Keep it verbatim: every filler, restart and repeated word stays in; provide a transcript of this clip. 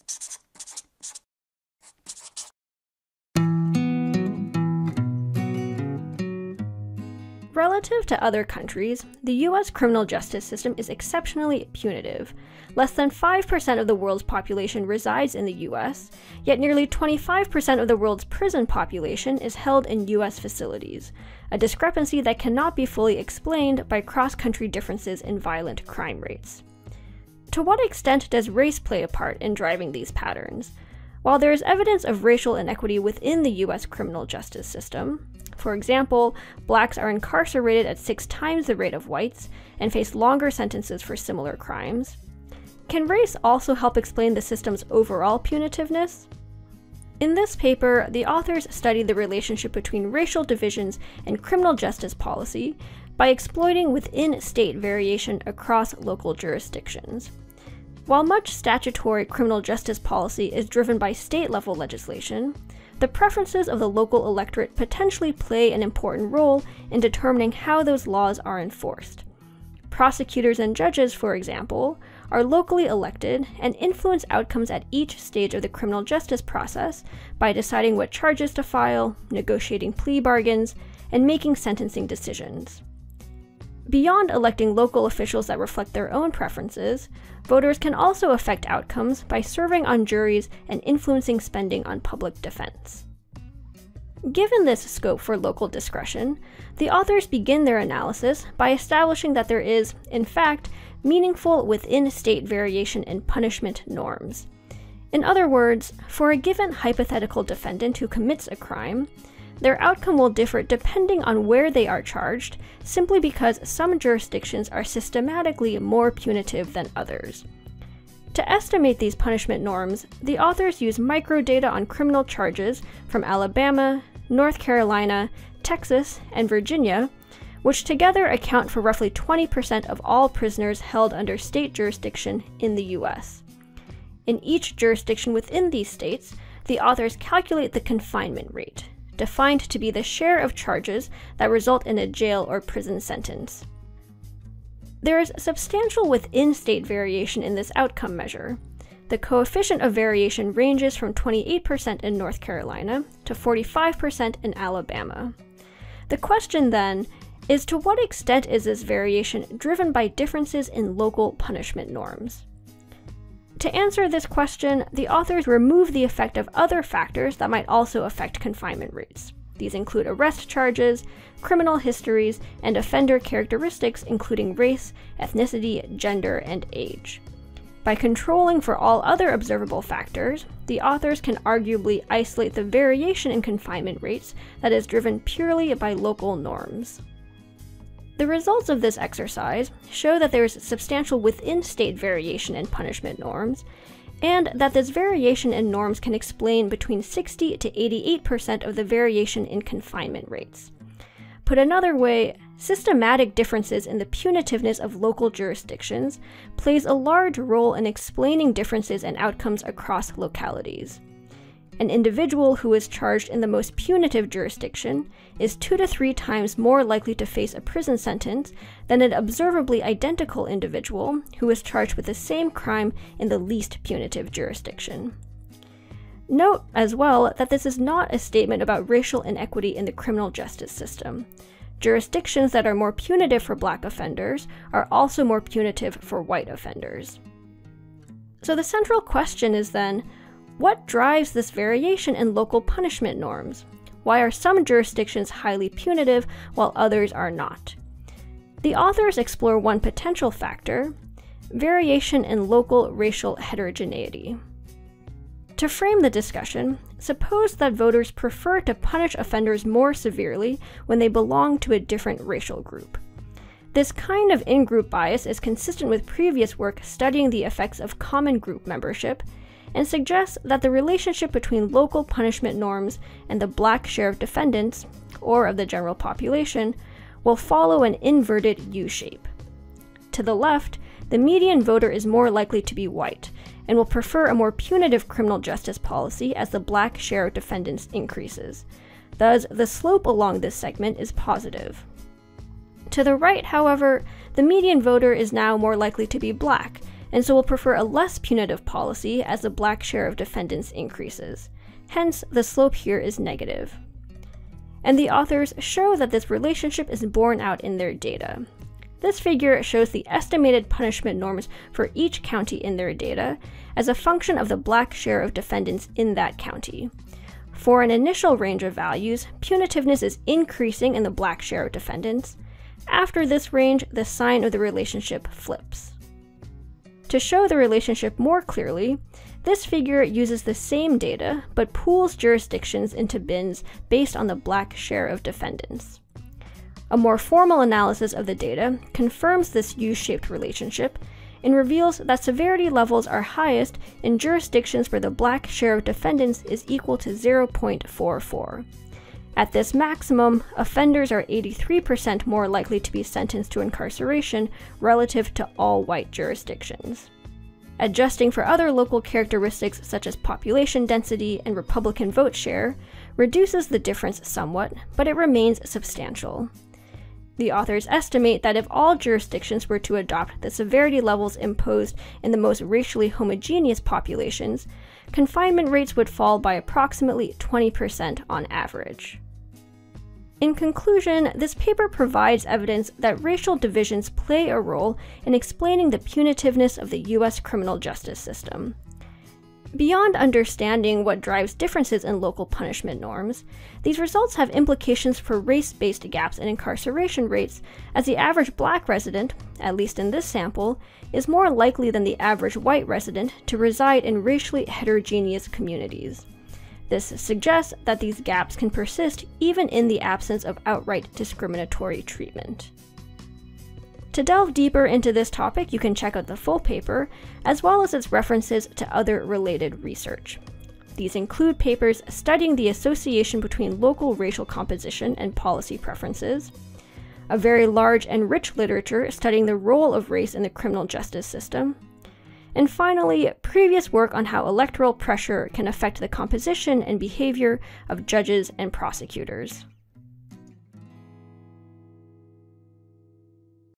Relative to other countries, the U S criminal justice system is exceptionally punitive. Less than five percent of the world's population resides in the U S, yet nearly twenty-five percent of the world's prison population is held in U S facilities, a discrepancy that cannot be fully explained by cross-country differences in violent crime rates. To what extent does race play a part in driving these patterns? While there is evidence of racial inequity within the U S criminal justice system, for example, blacks are incarcerated at six times the rate of whites and face longer sentences for similar crimes, can race also help explain the system's overall punitiveness? In this paper, the authors studied the relationship between racial divisions and criminal justice policy by exploiting within-state variation across local jurisdictions. While much statutory criminal justice policy is driven by state-level legislation, the preferences of the local electorate potentially play an important role in determining how those laws are enforced. Prosecutors and judges, for example, are locally elected and influence outcomes at each stage of the criminal justice process by deciding what charges to file, negotiating plea bargains, and making sentencing decisions. Beyond electing local officials that reflect their own preferences, voters can also affect outcomes by serving on juries and influencing spending on public defense. Given this scope for local discretion, the authors begin their analysis by establishing that there is, in fact, meaningful within-state variation in punishment norms. In other words, for a given hypothetical defendant who commits a crime, their outcome will differ depending on where they are charged, simply because some jurisdictions are systematically more punitive than others. To estimate these punishment norms, the authors use microdata on criminal charges from Alabama, North Carolina, Texas, and Virginia, which together account for roughly twenty percent of all prisoners held under state jurisdiction in the U S. In each jurisdiction within these states, the authors calculate the confinement rate, defined to be the share of charges that result in a jail or prison sentence. There is substantial within-state variation in this outcome measure. The coefficient of variation ranges from twenty-eight percent in North Carolina to forty-five percent in Alabama. The question then is, to what extent is this variation driven by differences in local punishment norms? To answer this question, the authors remove the effect of other factors that might also affect confinement rates. These include arrest charges, criminal histories, and offender characteristics including race, ethnicity, gender, and age. By controlling for all other observable factors, the authors can arguably isolate the variation in confinement rates that is driven purely by local norms. The results of this exercise show that there is substantial within-state variation in punishment norms, and that this variation in norms can explain between sixty to eighty-eight percent of the variation in confinement rates. Put another way, systematic differences in the punitiveness of local jurisdictions plays a large role in explaining differences in outcomes across localities. An individual who is charged in the most punitive jurisdiction is two to three times more likely to face a prison sentence than an observably identical individual who is charged with the same crime in the least punitive jurisdiction. Note, as well, that this is not a statement about racial inequity in the criminal justice system. Jurisdictions that are more punitive for Black offenders are also more punitive for white offenders. So the central question is then, what drives this variation in local punishment norms? Why are some jurisdictions highly punitive while others are not? The authors explore one potential factor: variation in local racial heterogeneity. To frame the discussion, suppose that voters prefer to punish offenders more severely when they belong to a different racial group. This kind of in-group bias is consistent with previous work studying the effects of common group membership, and suggests that the relationship between local punishment norms and the Black share of defendants, or of the general population, will follow an inverted U-shape. To the left, the median voter is more likely to be white, and will prefer a more punitive criminal justice policy as the Black share of defendants increases. Thus, the slope along this segment is positive. To the right, however, the median voter is now more likely to be Black, and so will prefer a less punitive policy as the black share of defendants increases. Hence, the slope here is negative. And the authors show that this relationship is borne out in their data. This figure shows the estimated punishment norms for each county in their data as a function of the black share of defendants in that county. For an initial range of values, punitiveness is increasing in the black share of defendants. After this range, the sign of the relationship flips. To show the relationship more clearly, this figure uses the same data, but pools jurisdictions into bins based on the black share of defendants. A more formal analysis of the data confirms this U-shaped relationship and reveals that severity levels are highest in jurisdictions where the black share of defendants is equal to zero point four four. At this maximum, offenders are eighty-three percent more likely to be sentenced to incarceration relative to all white jurisdictions. Adjusting for other local characteristics such as population density and Republican vote share reduces the difference somewhat, but it remains substantial. The authors estimate that if all jurisdictions were to adopt the severity levels imposed in the most racially homogeneous populations, confinement rates would fall by approximately twenty percent on average. In conclusion, this paper provides evidence that racial divisions play a role in explaining the punitiveness of the U S criminal justice system. Beyond understanding what drives differences in local punishment norms, these results have implications for race-based gaps in incarceration rates, as the average black resident, at least in this sample, is more likely than the average white resident to reside in racially heterogeneous communities. This suggests that these gaps can persist even in the absence of outright discriminatory treatment. To delve deeper into this topic, you can check out the full paper, as well as its references to other related research. These include papers studying the association between local racial composition and policy preferences, a very large and rich literature studying the role of race in the criminal justice system, and finally, previous work on how electoral pressure can affect the composition and behavior of judges and prosecutors.